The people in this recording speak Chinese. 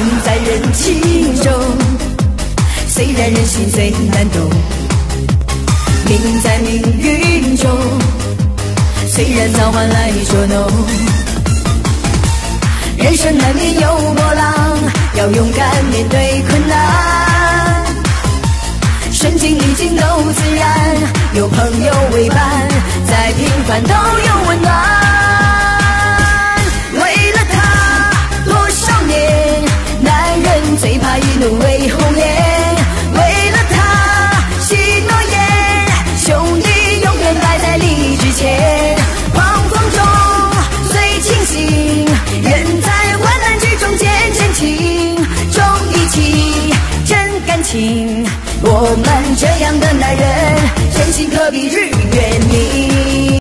在人情中，虽然人心最难懂，命在命运中，虽然早晚来捉弄。人生难免有波浪，要勇敢面对困难，顺境逆境都自然，有朋友为伴，再平凡都有温暖。为了他多少年，男人最怕一怒为红颜，为了他许诺言，兄弟永远摆在利益之前。狂风中最清醒，人在患难之中渐渐轻，重义气真感情，我们这样的男人，真心可比日月明。